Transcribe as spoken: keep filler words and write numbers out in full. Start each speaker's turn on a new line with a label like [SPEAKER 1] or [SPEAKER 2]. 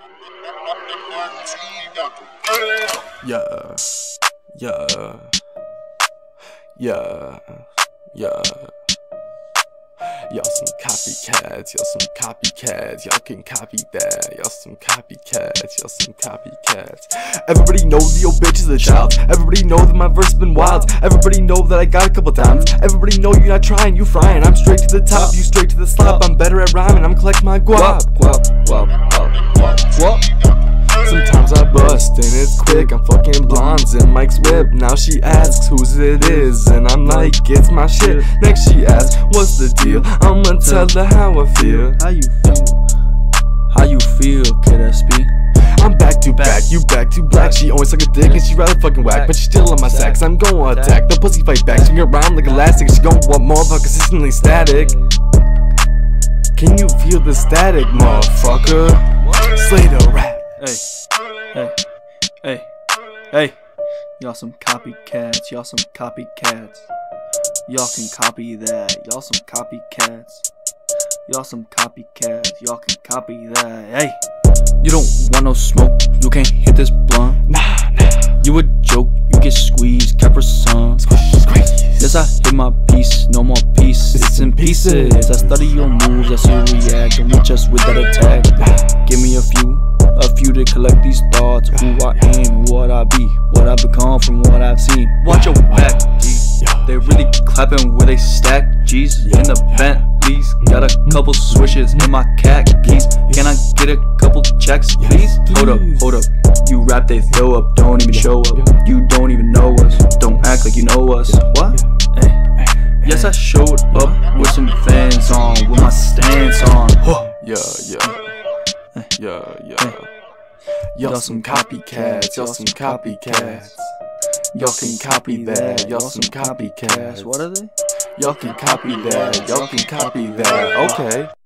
[SPEAKER 1] Yeah, yeah, yeah, yeah. Y'all some copycats, y'all some copycats, y'all can copy that. Y'all some copycats, y'all some copycats. Everybody knows the old bitch is a child. Everybody know that my verse been wild. Everybody know that I got a couple times. Everybody know you're not trying, you frying. I'm straight to the top, you straight to the slop. I'm better at rhyming, I'm collect my guap. Guap, guap, guap, guap, guap. Sometimes I bust and it's quick. I'm fucking blondes in Mike's whip. Now she asks whose it is, and I'm like, it's my shit. Next she asks, what's the deal? I'ma tell her how I feel.
[SPEAKER 2] How you feel? How you feel, Kid S B?
[SPEAKER 1] I'm back to back, you back to black. She always suck a dick and she rather fucking whack, but she still on my sack, so I'm gon' attack. The pussy fight back, swing around like elastic. She gon' want more, but consistently static. Can you feel the static, motherfucker? Slay the rap.
[SPEAKER 2] Hey, hey, hey, hey. Y'all some copycats, y'all some copycats. Y'all can copy that, y'all some copycats. Y'all some copycats, y'all can copy that. Hey, you don't want no smoke, you can't hit this blunt.
[SPEAKER 1] Nah, nah.
[SPEAKER 2] You a joke, you get squeezed, Capri-Sun. Yes, I hit my piece, no more peace, it's in pieces. I study your moves, I see you react, and we just with that attack. Give me a few, a few to collect these thoughts. Who I am, what I be, what I become from what I've seen. Watch your back, G. They really clapping where they stack G's in the Bentleys. Got a couple swishes in my cat keys. Can I get a couple checks, please? Hold up, hold up. You rap, they throw up, don't even show up. You don't even know us, don't act like you know us. What? Hey. Yes, I showed up with some fans on, with my stance on.
[SPEAKER 1] Yeah, yeah, yeah, yeah. Y'all some copycats, y'all some copycats. Y'all can copy that, y'all some copycats.
[SPEAKER 2] What are they?
[SPEAKER 1] Y'all can copy that, y'all can copy that. Okay.